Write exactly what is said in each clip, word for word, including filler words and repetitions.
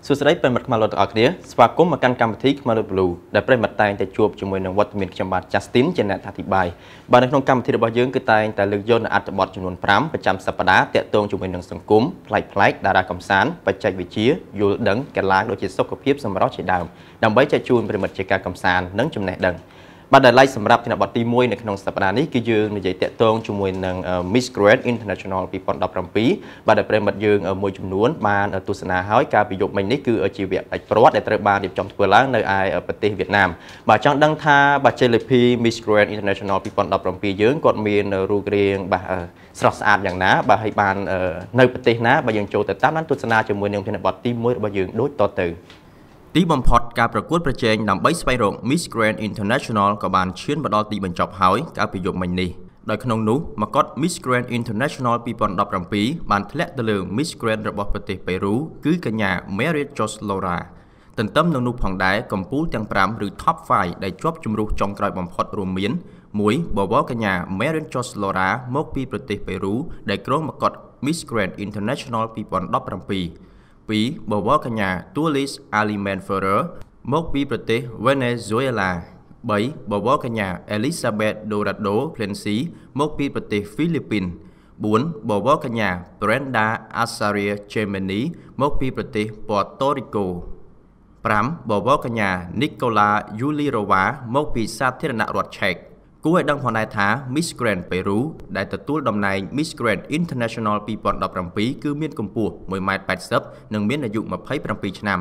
สุดท้ายเป็นมัดมาลดออกเดียสวากุมมาการกรรมที่มาลดบลูได้เป็นมัดตายแต่จวบจมวยในวัดมีนจำบัดจัสตินเจเนตอธิบายบางในของกรรมที่ระบายยืงคือตายแต่เลือกย่นอัตบอดจำนวนพร้ำประจำสัปดาห์เตะตรงจมวยหนึ่งสังกุมพลายพลายดารากำสานปัจจัยวิชีอยู่ดังแกลางโดยจิตสกปรกสมรสเฉดดาวดำใบจะจูนเป็นมัดเจกากำสานนั่งจำแนกดังบัดได้ไล่สำหรับที่นับบอดตีมวยในขนมสัปดาห์นี้คือยืนในใจเตะตรงจมวยหนึ่งมิสแกรนด์อินเตอร์เนชั่นแนลปีปอนดับรัมปีบัดได้เป็นมัดยืนมวยจำนวนมาตุสนาหายการประโยคมันนี้คือชีวิตประวัติในตระบานดิบจอมทวนล้างในไอประเทศเวียดนามบัดจังดังท่าบัดเจลิพีมิสแกรนด์อินเตอร์เนชั่นแนลปีปอนดับรัมปียืนกดมีนรูเรียงบัดสระสะอาดอย่างน้าบัดให้บานในประเทศน้าบัดยังโจแต่ตั้งนั้นตุสนาจมวยหนึ่งที่นับบอดตีมวยบัดยืนโดยต่อตื่นទីបំផុតការប្រកួតប្រជែងដើម្បីស្វែងរក Miss Grand International ក៏បានឈានមកដល់ទីបញ្ចប់ហើយកាលពីយប់មិញនេះដោយក្នុងនោះមកុដ Miss Grand International ពីរពាន់ដប់ប្រាំពីរបានធ្លាក់ទៅលើ Miss Grand របស់ប្រទេសប៉េរូគឺកញ្ញា Maria Jose Laura ទន្ទឹមនឹងនោះផងដែរកំពូលទាំងប្រាំឬ Top ហ្វាយ ដែលជាប់ជម្រុះចុងក្រោយបំផុតរួមមានមួយបវរកញ្ញា Maria Jose Laura មកពីប្រទេសប៉េរូដែលគ្រងមកុដ Miss Grand International ពីរពាន់ដប់ប្រាំពីរពីរបវរកញ្ញា Tulis Alimenferrer មកពីប្រទេស Venezuela បីបវរកញ្ញា Elizabeth Dorado Clancy មកពីប្រទេស Philippines បួនបវរកញ្ញា Brenda Azaria Gemini មកពីប្រទេស Puerto Rico ប្រាំបវរកញ្ញា Nicola Yulirova មកពីសាធារណរដ្ឋឆែកគួរឲ្យដឹងផងដែរថា Miss Grand Peru ដែលទទួលតំណែង Miss Grand International ពីរពាន់ដប់ប្រាំពីរគឺមានកម្ពស់មួយម៉ែត្រប៉ែតសិបនិងមានអាយុម្ភៃប្រាំពីរឆ្នាំ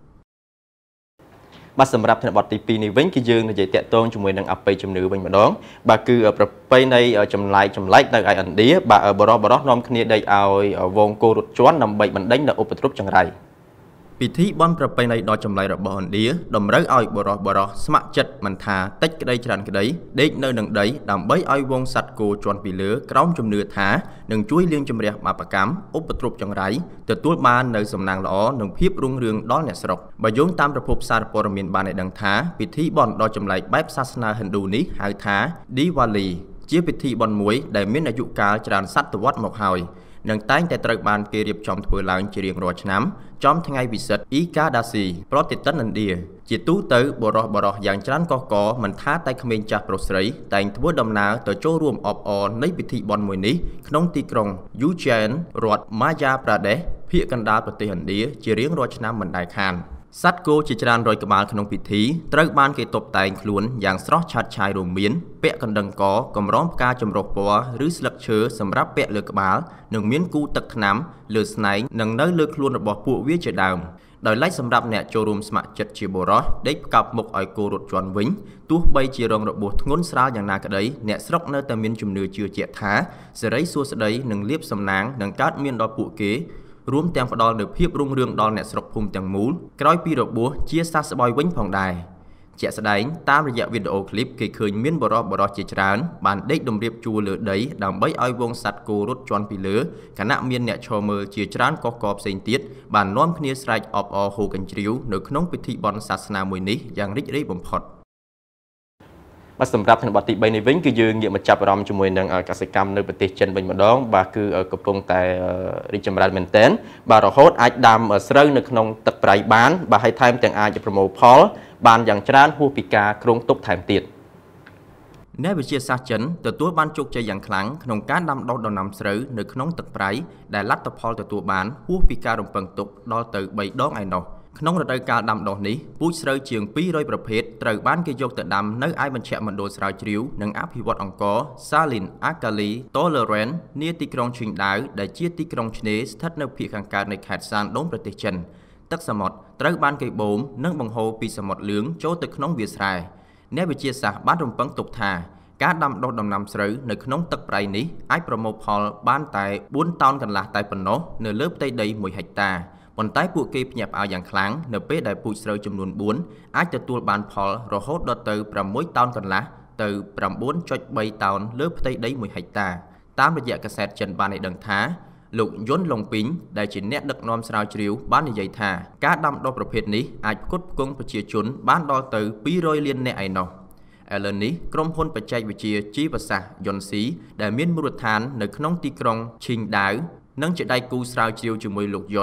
បាទសម្រាប់ថ្នាក់បទទីពីរនេះវិញគឺយើងនិយាយតាក់ទងជាមួយនឹងអបិយជំនឿវិញម្ដងបាទគឺប្រពៃណីចម្លែកចម្លែកនៅឯឥណ្ឌាបាទបរោះបរោះនាំគ្នាដេកឲ្យវងគោរត់ជាន់ដើម្បីបណ្ដេញនៅឧបទ្រពចង្រៃពិធីបន់ប្រពៃណីដ៏ចម្លែករបស់ឥណ្ឌាតម្រូវឲ្យបរោះបរោះស្ម័គ្រចិត្តមិនថាតិចក្តីច្រើនក្តីដេកនៅនឹងដីដើម្បីឲ្យវងសត្វគោជាន់ពីលើក្រោមជំនឿថានឹងជួយលាងជម្រះបាបកម្មឧបទ្រពចង្រៃទទួលបាននៅសំណាងល្អនិងភាពរុងរឿងដល់អ្នកស្រុកបើយោងតាមប្រភពសារព័ត៌មានបានឲ្យដឹងថាពិធីបន់ដ៏ចម្លែកបែបសាសនាហិណ្ឌូនេះហៅថា Diwali ជាពិធីបន់មួយដែលមានអាយុកាលច្រើនសតវត្សរ៍មកហើយនឹងតែងតែត្រូវបានគេរៀបចំធ្វើឡើងជារៀងរាល់ឆ្នាំចំថ្ងៃពិសិដ្ឋ Ekadasi ប្រតិទិនឥណ្ឌាជាទូទៅបរោះបរោះយ៉ាងច្រើនកកកមិនថាតែក្មេងចាស់ប្រុសស្រីតែងធ្វើដំណើរទៅចូលរួមអបអរនៃពិធីបុណ្យមួយនេះក្នុងទីក្រុង Ujjain រដ្ឋ Madhya Pradesh ភាគកណ្ដាលប្រទេសឥណ្ឌាជារៀងរាល់ឆ្នាំមិនដែលខានសត្វគោជាច្រើនរយក្បាលក្នុងពិធីត្រូវបានគេតុបតែងខ្លួនយ៉ាងស្រស់ឆើតឆាយរួមមានពាក់កណ្ដឹងកកម្រងផ្កាចម្រុះពណ៌ឬស្លឹកឈើសម្រាប់ពាក់លើក្បាលនិងមានគូទឹកថ្នាំលើស្នែងនិងនៅលើខ្លួនរបស់ពួកវាជាដើមដោយឡែកសម្រាប់អ្នកចូលរួមស្ម័គ្រចិត្តជាបុរសដេកផ្កាប់មុខឲ្យគោរត់ជាន់វិញទោះបីជារងរបួសធ្ងន់ស្រាលយ៉ាងណាក្តីអ្នកស្រុកនៅតែមានជំនឿជឿជាក់ថាសិរីសួស្តីនិងលាភសំណាងនឹងកើតមានដល់ពួកគេរួមទាំងផ្ដល់នូវភាពរុងរឿងដល់អ្នកស្រុកភូមិទាំងមូលក្រោយពីរបួសជាសះស្បើយវិញផងដែរជាក់ស្ដែងតាមរយៈវីដេអូឃ្លីបគេឃើញមានបរិបរោះជាច្រើនបានដេកតម្រៀបជួរលើដីដើម្បីឲ្យវងសត្វគោរត់ជាន់ពីលើខណៈមានអ្នកឈរមើលជាច្រើនកកកផ្សេងទៀតបាននាំគ្នាស្រែកអបអរហូកញ្ជ្រៀវនៅក្នុងពិធីបុណ្យសាសនាមួយនេះយ៉ាងរីករាយបំផុតបាទសម្រាប់ថ្នាក់បទទីបីនេះវិញគឺយើងងាកមកចាប់អារម្មណ៍ជាមួយនឹងកសិកម្មនៅប្រទេសចិនវិញម្ដងបាទគឺកំពុងតែរីកចម្រើនមែនទែនបាទរហូតអាចដាំស្រូវនៅក្នុងទឹកប្រៃបានបាទហើយថែមទាំងអាចប្រមូលផលបានយ៉ាងច្រើនហួសពីការគ្រោងទុកថែមទៀតអ្នកវិទ្យាសាស្ត្រចិនទទួលបានជោគជ័យយ៉ាងខ្លាំងក្នុងការដាំដុះដំណាំស្រូវនៅក្នុងទឹកប្រៃដែលលទ្ធផលទទួលបានហួសពីការរំពឹងទុកដល់ទៅបីដងឯណោះក្នុងរដូវកាលដាំដុះនេះពូជស្រូវជាងពីររយប្រភេទត្រូវបានគេយកទៅដាំនៅឯមជ្ឈមណ្ឌលស្រាវជ្រាវនិងអភិវឌ្ឍអង្គរ Salin Akali Tolerance នាទីក្រុងឈីងដាវដែលជាទីក្រុងឆ្នេរស្ថិតនៅភាគខាងកើតនៃខេត្តសានដូងប្រទេសចិនទឹកសមុទ្រត្រូវបានគេបូមនិងបង្ហូរពីសមុទ្រលឿងចូលទៅក្នុងវាលស្រែអ្នកវិទ្យាសាស្ត្របានរំពឹងទុកថាការដាំដុះដំណាំស្រូវនៅក្នុងទឹកប្រៃនេះអាចប្រមូលផលបានតែបួនតោនកន្លះតែប៉ុណ្ណោះនៅលើផ្ទៃដីមួយហិកតាប៉ុន្តែពួកគេភ្ញាក់ផ្អើលយ៉ាងខ្លាំងនៅពេលដែលពូជស្រូវចំនួនបួនអាចទទួលបានផលរហូតដល់ទៅប្រាំមួយតោនកន្លះទៅប្រាំបួនចុចបីតោនលើផ្ទៃដីមួយហិកតាតាមរយៈកាសែតចិនបានឲ្យដឹងថាលោកយុនឡុងពីងដែលជាអ្នកដឹកនាំស្រាវជ្រាវបាននិយាយថាការដាំដុះប្រភេទនេះអាចផ្គត់ផ្គង់ប្រជាជនបានដល់ទៅពីររយលាននាក់ឯណោះឥឡូវនេះក្រុមហ៊ុនបច្ចេកវិទ្យាជីវសាស្ត្រយុនស៊ីដែលមានមូលដ្ឋាននៅក្នុងទីក្រុងឈីងដាវនិងជាដៃគូស្រាវជ្រាវជាមួយលោកយុន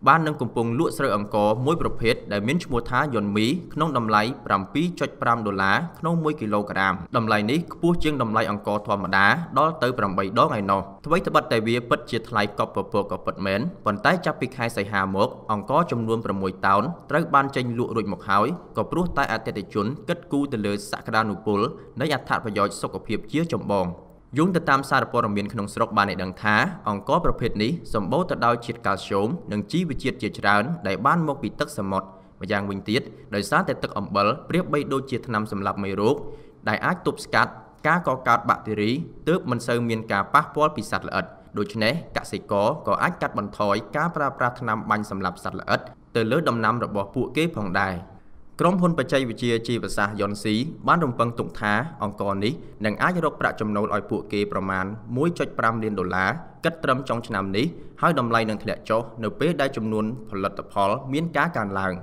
បាននឹងកំពុងលក់ស្រូវអង្ករមួយប្រភេទដែលមានឈ្មោះថាយន់មីក្នុងតម្លៃ ប្រាំពីរចុចប្រាំ ដុល្លារក្នុងមួយគីឡូក្រាមតម្លៃនេះខ្ពស់ជាងតម្លៃអង្ករធម្មតាដល់ទៅប្រាំបីដងឯណោះអ្វីត្បិតតែវាពិតជាថ្លៃកប់ពពកក៏ពិតមែនប៉ុន្តែចាប់ពីខែសីហាមកអង្ករចំនួនប្រាំមួយតោនត្រូវបានចេញលក់រួចមកហើយក៏ព្រោះតែអតិថិជនគិតគូរទៅលើសក្តានុពលនៃអត្ថប្រយោជន៍សុខភាពជាចម្បងយោងទៅតាមសារព័ត៌មានក្នុងស្រុកបានឲ្យដឹងថាអង្ករប្រភេទនេះសម្បូរទៅដោយជាតិកាល់ស្យូមនិងជីវជាតិជាច្រើនដែលបានមកពីទឹកសមុទ្រម្យ៉ាងវិញទៀតដោយសារតែទឹកអំបិលប្រៀបបីដូចជាថ្នាំសម្លាប់មេរោគដែលអាចទប់ស្កាត់ការកកើតបាក់តេរីទើបមិនសូវមានការប៉ះពាល់ពីសត្វល្អិតដូច្នេះកសិករក៏អាចកាត់បន្ថយការប្រើប្រាស់ថ្នាំបាញ់សម្លាប់សត្វល្អិតទៅលើដំណាំរបស់ពួកគេផងដែរក្រុមហ៊ុនបច្ចេកវិទ្យាជីវសាស្ត្រយុនស៊ីបានរំពឹងទុកថាអង្ករនេះនឹងអាចរកប្រាក់ចំណូលឲ្យពួកគេប្រមាណ មួយចុចប្រាំ លានដុល្លារគិតត្រឹមចុងឆ្នាំនេះហើយតម្លៃនឹងធ្លាក់ចុះនៅពេលដែលចំនួនផលិតផលមានការកើនឡើង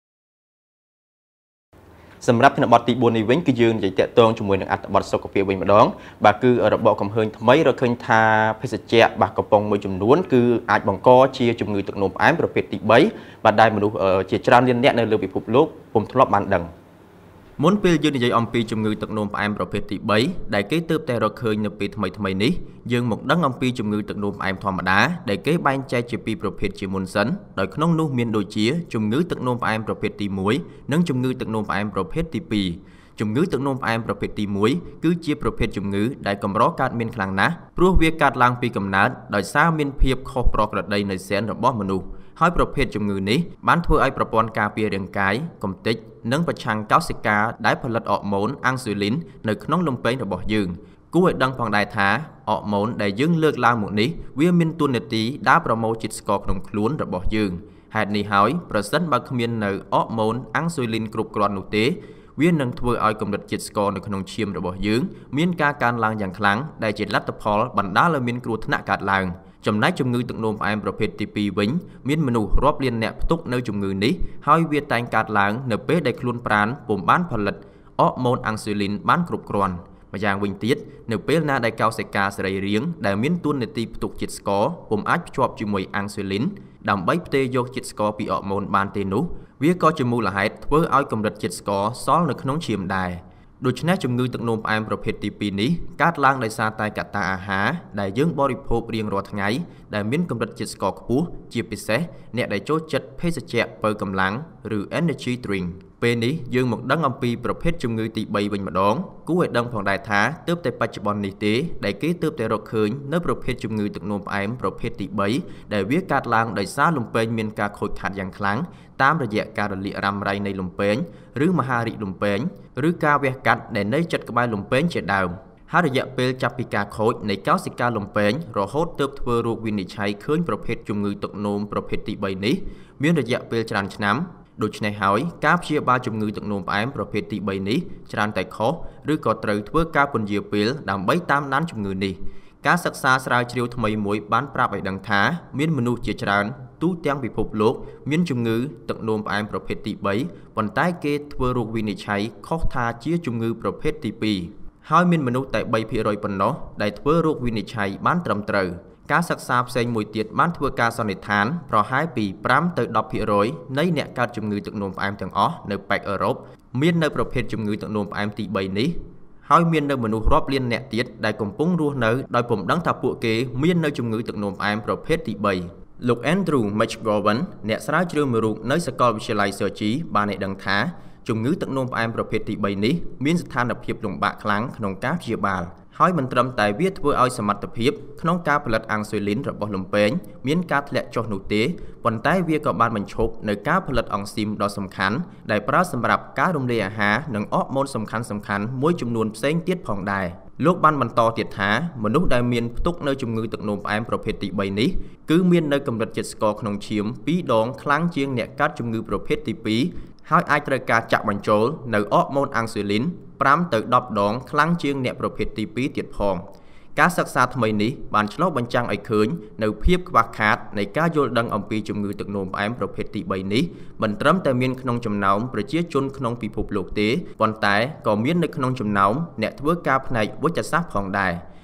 សម្រាប់ថ្នាក់បទទីបួននេះវិញគឺយើងនិយាយតាក់ទងជាមួយនឹងអត្ថបទសុខភាពវិញម្ដងបាទគឺរបបកំហើញថ្មីរកឃើញថាភេសជ្ជៈបាទកំប៉ុងមួយចំនួនគឺអាចបង្កជាជំងឺទឹកនោមផ្អែមប្រភេទទីបីបាទដែលមនុស្សជាច្រើនលានអ្នកនៅលើពិភពលោកពុំធ្លាប់បានដឹងមុនពេលយើងនិយាយអំពីជំងឺទឹកនោមផ្អែមប្រភេទទីបីដែលគេទើបតែរកឃើញនៅពេលថ្មីថ្មីនេះយើងមកដឹងអំពីជំងឺទឹកនោមផ្អែមធម្មតាដែលគេបែងចែកជាពីរប្រភេទជាមុនសិនដោយក្នុងនោះមានដូចជាជំងឺទឹកនោមផ្អែមប្រភេទទីមួយនិងជំងឺទឹកនោមផ្អែមប្រភេទទីពីរជំងឺទឹកនោមផ្អែមប្រភេទទីមួយគឺជាប្រភេទជំងឺដែលកម្រកើតមានខ្លាំងណាស់ព្រោះវាកើតឡើងពីកំណើតដោយសារមានភាពខុសប្រក្រតីនៃសែនរបស់មនុស្សហើយប្រភេទជំងឺនេះបានធ្វើឲ្យប្រព័ន្ធការពាររាងកាយកំទេចនិងប្រឆាំងកោសិកាដែលផលិតអរម៉ូនអាំងស៊ូលីននៅក្នុងលំពែងរបស់យើងគួរឲ្យដឹងផងដែរថាអរម៉ូនដែលយើងលើកឡើងមកនេះវាមានតួនាទីដើរប្រមូលជាតិស្ករក្នុងខ្លួនរបស់យើងហេតុនេះហើយប្រសិនបើគ្មាននៅអរម៉ូនអាំងស៊ូលីនគ្រប់គ្រាន់នោះទេវានឹងធ្វើឲ្យកម្រិតជាតិស្ករនៅក្នុងឈាមរបស់យើងមានការកើនឡើងយ៉ាងខ្លាំងដែលជាលទ្ធផលបណ្ដាលឲ្យមានគ្រោះថ្នាក់កើតឡើងចំណែកជំងឺទឹកនោមផ្អែមប្រភេទទីពីរវិញមានមនុស្សរាប់លានអ្នកផ្ទុកនៅជំងឺនេះហើយវាតែងកើតឡើងនៅពេលដែលខ្លួនប្រាណពុំបានផលិតអរម៉ូនអាំងស៊ូលីនបានគ្រប់គ្រាន់ម្យ៉ាងវិញទៀតនៅពេលណាដែលកោសិកាសរីរាង្គដែលមានតួនាទីផ្ទុកជាតិស្ករពុំអាចភ្ជាប់ជាមួយអាំងស៊ូលីនដើម្បីផ្ទេរយកជាតិស្ករពីអរម៉ូនបានទេនោះវាក៏ជាមូលហេតុធ្វើឲ្យកម្រិតជាតិស្ករសល់នៅក្នុងឈាមដែរដូច្នេះជំងឺទឹកនោមផ្អែមប្រភេទទីពីរនេះកើតឡើងដោយសារតែកត្តាអាហារដែលយើងបរិភោគរៀងរាល់ថ្ងៃដែលមានកម្រិតជាតិស្ករខ្ពស់ជាពិសេសអ្នកដែលចូលចិត្តភេសជ្ជៈបើកម្លាំងឬ energy drink ពេលនេះយើងមកដឹងអំពីប្រភេទជំងឺទីបីវិញម្ដងគួរឲ្យដឹងផងដែរថាទើបតែបច្ចុប្បន្ននេះទេដែលគេទើបតែរកឃើញនៅប្រភេទជំងឺទឹកនោមផ្អែមប្រភេទទីបីដែលវាកើតឡើងដោយសារលំពែងមានការខូចខាតយ៉ាងខ្លាំងតាមរយៈការរលាករ៉ាំរ៉ៃនៃលំពែងឬមហារីកលំពែងឬការវះកាត់ដែលនៅជិតក្បែរលំពែងជាដើមហើយរយៈពេលចាប់ពីការខូចនៃកោសិកាលំពែងរហូតទើបធ្វើរោគវិនិច្ឆ័យឃើញប្រភេទជំងឺទឹកនោមប្រភេទទីបីនេះមានរយៈពេលច្រើនឆ្នាំដូច្នេះហើយការព្យាបាលជំងឺទឹកនោមផ្អែមប្រភេទទីបីនេះច្រើនតែខុសឬក៏ត្រូវធ្វើការពន្យាពេលដើម្បីតាមដានជំងឺនេះការសិក្សាស្រាវជ្រាវថ្មីមួយបានប្រាប់ឲ្យដឹងថាមានមនុស្សជាច្រើនទូទាំងពិភពលោកមានជំងឺទឹកនោមផ្អែមប្រភេទទីបីប៉ុន្តែគេធ្វើរោគវិនិច្ឆ័យខុសថាជាជំងឺប្រភេទទីពីរហើយមានមនុស្សតែបីភាគរយប៉ុណ្ណោះដែលធ្វើរោគវិនិច្ឆ័យបានត្រឹមត្រូវការសិក្សាផ្សេងមួយទៀតបានធ្វើការសន្និដ្ឋានប្រហែលពីប្រាំទៅដប់ភាគរយនៃអ្នកកើតជំងឺទឹកនោមផ្អែមទាំងអស់នៅប៉ែកអឺរ៉ុបមាននៅប្រភេទជំងឺទឹកនោមផ្អែមទីបីនេះហើយមាននៅមនុស្សរាប់លានអ្នកទៀតដែលកំពុងរស់នៅដោយពុំដឹងថាពួកគេមាននៅជំងឺទឹកនោមផ្អែមប្រភេទទីបីលោក Andrew McGowan អ្នកស្រាវជ្រាវមួយរូបនៅសាកលវិទ្យាល័យ Sochi បានឲ្យដឹងថាជំងឺទឹកនោមផ្អែមប្រភេទទីបីនេះមានស្ថានភាពលំបាកខ្លាំងក្នុងការព្យាបាលហើយមិនត្រឹមតែវាធ្វើឲ្យសមត្ថភាពក្នុងការផលិតអាំងស៊ូលីនរបស់លំពែងមានការធ្លាក់ចុះនោះទេប៉ុន្តែវាក៏បានបញ្ឈប់នៅការផលិតអង់ស៊ីមដ៏សំខាន់ដែលប្រើសម្រាប់ការរំលាយអាហារនិងអរម៉ូនសំខាន់សំខាន់មួយចំនួនផ្សេងទៀតផងដែរលោកបានបន្តទៀតថាមនុស្សដែលមានផ្ទុកនៅជំងឺទឹកនោមផ្អែមប្រភេទទីបីនេះគឺមាននៅកម្រិតជាតិស្ករក្នុងឈាមពីរដងខ្លាំងជាងអ្នកកើតជំងឺប្រភេទទីពីរហើយអាចត្រូវការចាក់បញ្ចូលនៅអរម៉ូនអាំងស៊ូលីនប្រាំទៅដប់ដងខ្លាំងជាងអ្នកប្រភេទទីពីរទៀតផងការសិក្សាថ្មីនេះបានឆ្លុះបញ្ចាំងឲ្យឃើញនៅភាពខ្វះខាតនៃការយល់ដឹងអំពីជំងឺទឹកនោមផ្អែមប្រភេទទីបីនេះមិនត្រឹមតែមានក្នុងចំណោមប្រជាជនក្នុងពិភពលោកទេប៉ុន្តែក៏មាននៅក្នុងចំណោមអ្នកធ្វើការផ្នែកវេជ្ជសាស្ត្រផងដែរ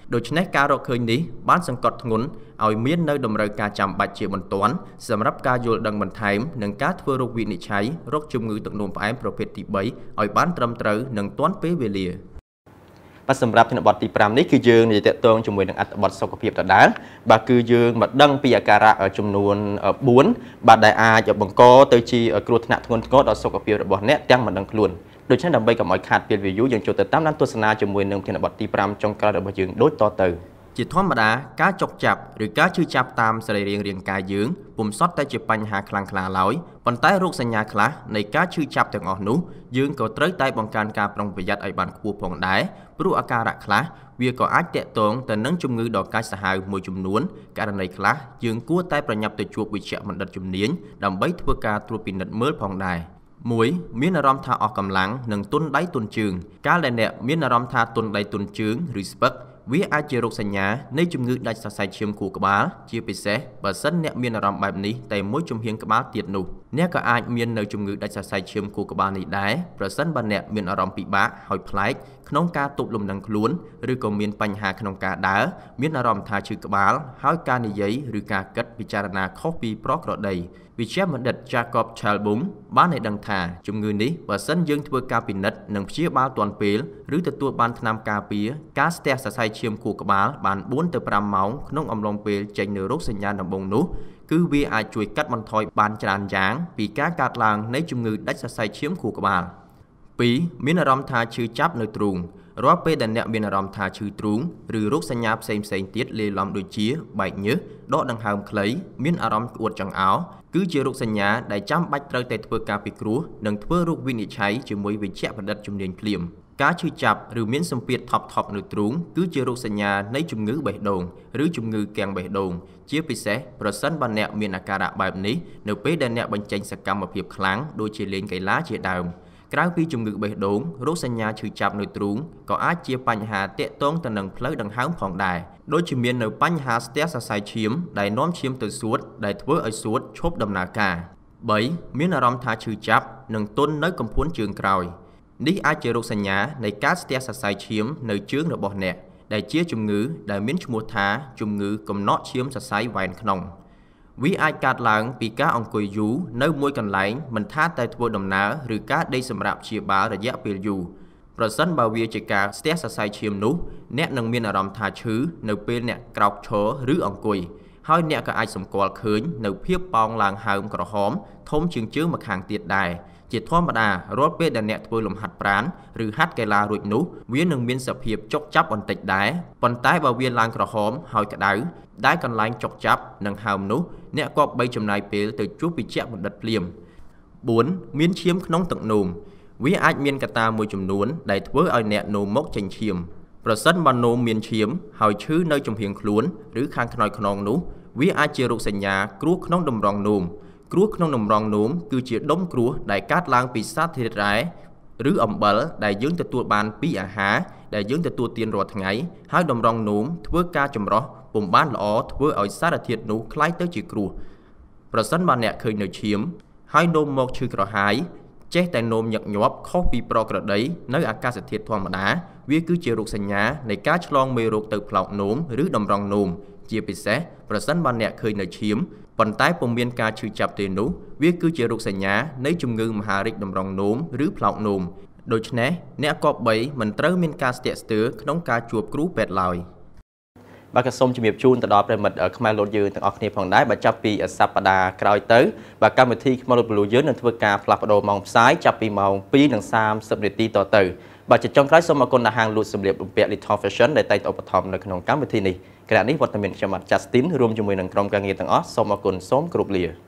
ដូច្នេះការរកឃើញនេះបានសង្កត់ធ្ងន់ឲ្យមាននៅតម្រូវការចាំបាច់ជាបន្ទាន់សម្រាប់ការយល់ដឹងបន្ថែមនិងការធ្វើរោគវិនិច្ឆ័យរោគជំងឺទឹកនោមផ្អែមប្រភេទទីបីឲ្យបានត្រឹមត្រូវនិងទាន់ពេលវេលាបាទសម្រាប់ថ្នាក់បទទី5នេះគឺយើងនិយាយតាក់ទងជាមួយនឹងអត្ថបទសុខភាពដដែលបាទគឺយើងមកដឹងពីអាការៈចំនួនបួនបាទដែលអាចបង្កទៅជាគ្រោះថ្នាក់ធ្ងន់ធ្ងរដល់សុខភាពរបស់អ្នកទាំងមិនដឹងខ្លួនដូច្នេះដើម្បីកុំឲ្យខាតពេលវេលាយើងចូលទៅតាមដានទស្សនាជាមួយនឹងថ្នាក់បទទី5ចុងក្រោយរបស់យើងដូចតទៅជាធម្មតាការចុកចាប់ឬការឈឺចាប់តាមសរីរាង្គរាងកាយយើងពុំសុទ្ធតែជាបញ្ហាខ្លាំងក្លាឡើយប៉ុន្តែរោគសញ្ញាខ្លះនៃការឈឺចាប់ទាំងអស់នោះយើងក៏ត្រូវតែបង្កើនការប្រុងប្រយ័ត្នឲ្យបានខ្ពស់ផងដែរព្រោះអាការៈខ្លះវាក៏អាចតាក់ទងទៅនឹងជំងឺដ៏កាចសាហាវមួយចំនួនករណីខ្លះយើងគួរតែប្រញាប់ទៅជួបវេជ្ជបណ្ឌិតជំនាញដើម្បីធ្វើការត្រួតពិនិត្យមើលផងដែរមួយមានអារម្មណ៍ថាអស់កម្លាំងនិងទន់ដៃទន់ជើងកាលដែលអ្នកមានអារម្មណ៍ថាទន់ដៃទន់ជើងឬស្ពឹកវាអាចជារោគសញ្ញានៃជំងឺដាច់សរសៃឈាមខួរក្បាលជាពិសេសបើសិនអ្នកមានអារម្មណ៍បែបនេះតែមួយជំហានក្បាលទៀតនោះអ្នកក៏អាចមាននៅជំងឺដាច់សរសៃឈាមខួរក្បាលនេះដែរប្រសិនបើអ្នកមានអារម្មណ៍ពិបាកហើយប្លែកក្នុងការទប់លំនឹងខ្លួនឬក៏មានបញ្ហាក្នុងការដើរមានអារម្មណ៍ថាឈឺក្បាលហើយការនិយាយឬការគិតពិចារណាខុសពីប្រក្រតីវិជ្ជបណ្ឌិត Jacob Chalbum បានឲ្យដឹងថាជំងឺនេះបើសិនយើងធ្វើការពិនិត្យនិងព្យាបាលទាន់ពេលឬទទួលបានថ្នាំការពារការស្ទះសរសៃឈាមខួរក្បាលបានបួនទៅប្រាំម៉ោងក្នុងអំឡុងពេលចេញនៅរោគសញ្ញាដំបូងនោះគឺវាអាចជួយកាត់បន្ថយបានច្រើនយ៉ាងពីការកើតឡើងនៃជំងឺដាច់សរសៃឈាមខួរក្បាលពីរមានអារម្មណ៍ថាឈឺចាប់នៅទ្រូងរាល់ពេលដែលអ្នកមានអារម្មណ៍ថាឈឺទ្រូងឬរោគសញ្ញាផ្សេងផ្សេងទៀតលាយឡំដូចជាបែកញើសដកដង្ហើមខ្លីមានអារម្មណ៍ក្អួតចង្អោរគឺជារោគសញ្ញាដែលចាំបាច់ត្រូវតែធ្វើការពិគ្រោះនិងធ្វើរោគវិនិច្ឆ័យជាមួយវេជ្ជបណ្ឌិតជំនាញភ្លាមការឈឺចាប់ឬមានសម្ពាធថប់ថប់នៅទ្រូងគឺជារោគសញ្ញានៃជំងឺបេះដូងឬជំងឺគាំងបេះដូងជាពិសេសប្រសិនបើអ្នកមានអាការៈបែបនេះនៅពេលដែលអ្នកបញ្ចេញសកម្មភាពខ្លាំងដូចជាលេងកីឡាជាដើមក្រៅពីជំងឺបេះដូងរោគសញ្ញាឈឺចាប់នៅទ្រូងក៏អាចជាបញ្ហាទាក់ទងទៅនឹងផ្លូវដង្ហើមផងដែរដូចជាមាននៅបញ្ហាស្ទះសរសៃឈាមដែលនាំឈាមទៅសួតដែលធ្វើឲ្យសួតឈប់ដំណើរការបីមានអារម្មណ៍ថាឈឺចាប់និងទន់នៅកំភួនជើងក្រោយនេះអាចជារោគសញ្ញានៃការស្ទះសរសៃឈាមនៅជើងរបស់អ្នកដែលជាជំងឺដែលមានឈ្មោះថាជំងឺកំណកឈាមសរសៃវ៉ែនក្នុងវាអាចកើតឡើងពីការអង្គុយយូរនៅមួយកន្លែងមិនថាតែធ្វើដំណើរឬការដេកសម្រាប់ព្យាបាលរយៈពេលយូរប្រសិនបើវាជាការស្ទះសរសៃឈាមនោះអ្នកនឹងមានអារម្មណ៍ថាឈឺនៅពេលអ្នកក្រោកឈរឬអង្គុយហើយអ្នកក៏អាចសម្គាល់ឃើញនៅភាពប៉ោងឡើងហើមក្រហមធំជាងជើងម្ខាងទៀតដែរជាធម្មតារាល់ពេលដែលអ្នកធ្វើលំហាត់ប្រាណឬហាត់កីឡារួចនោះវានឹងមានសភាពចុកចាប់បន្តិចដែរប៉ុន្តែបើវាឡើងក្រហមហើយក្តៅដែលកន្លែងចុកចាប់និងហើមនោះអ្នកគប្បីចំណាយពេលទៅជួបវេជ្ជបណ្ឌិតភ្លាមបួនមានឈាមក្នុងទឹកនោមវាអាចមានកត្តាមួយចំនួនដែលធ្វើឲ្យអ្នកនោមមកចេញឈាមប្រសិនបើនោមមានឈាមហើយឈឺនៅចំហៀងខ្លួនឬខាងខ្នើយខ្នងនោះវាអាចជារោគសញ្ញាគ្រោះក្នុងតម្រងនោមគ្រោះក្នុងតម្រងនោមគឺជាដុំគ្រោះដែលកើតឡើងពីសារធាតុរ៉ែឬអំបិលដែលយើងទទួលបានពីអាហារដែលយើងទទួលទានរាល់ថ្ងៃហើយតម្រងនោមធ្វើការចម្រោះពុំបានល្អធ្វើឲ្យសារធាតុនោះคล้ายទៅជាគ្រោះប្រសិនបើអ្នកឃើញនៅឈាមហើយនោមមកឈឺក្រហាយចេះតែនោមញឹកញាប់ខុសពីប្រក្រតីនៅអាកាសធាតុធម្មតាវាគឺជារោគសញ្ញានៃការឆ្លងមេរោគទៅផ្លោកនោមឬតម្រងនោមជាពិសេសប្រសិនបើអ្នកឃើញនៅឈាមប៉ុន្តែពុំមានការឈឺចាប់ទេនោះវាគឺជារោគសញ្ញានៃជំងឺមហារីកតម្រងនោមឬផ្លោកនោមដូច្នេះអ្នកគប្បីមិនត្រូវមានការស្ទាក់ស្ទើរក្នុងការជួបគ្រូពេទ្យឡើយបាទក៏សូមជំរាបជូនទៅដល់ប្រិមិត្តខ្មែរលោកយើងទាំងអស់គ្នាផងដែរបាទចាប់ពីសប្តាហ៍ក្រោយទៅបាទកម្មវិធីខ្មោចលុតពលយើងនឹងធ្វើការផ្លាស់ប្ដូរម៉ោងផ្សាយចាប់ពីម៉ោងពីរនិងសាមសិបនាទីតទៅបាទជាចុងក្រោយសូមអរគុណដល់ហាងលក់សម្លៀកបំពាក់ Little Fashion ដែលតែងតែឧបត្ថម្ភនៅក្នុងកម្មវិធីនេះគណៈនេះវត្តមានខ្ញុំបាទ Justin រួមជាមួយនឹងក្រុមការងារទាំងអស់សូមអរគុណសូមគោរពលា